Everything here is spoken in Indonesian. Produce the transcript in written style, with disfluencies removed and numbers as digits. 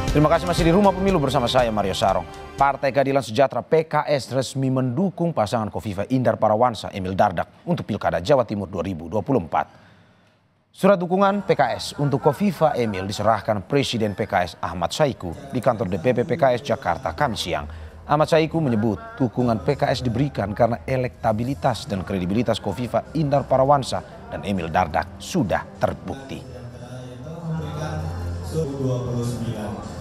Terima kasih masih di Rumah Pemilu bersama saya Mario Sarong. Partai Keadilan Sejahtera PKS resmi mendukung pasangan Kofifa Indar Parawansa Emil Dardak untuk Pilkada Jawa Timur 2024. Surat dukungan PKS untuk Kofifa Emil diserahkan Presiden PKS Ahmad Saiku di kantor DPP PKS Jakarta Kamis siang. Ahmad Saiku menyebut dukungan PKS diberikan karena elektabilitas dan kredibilitas Kofifa Indar Parawansa dan Emil Dardak sudah terbukti. 29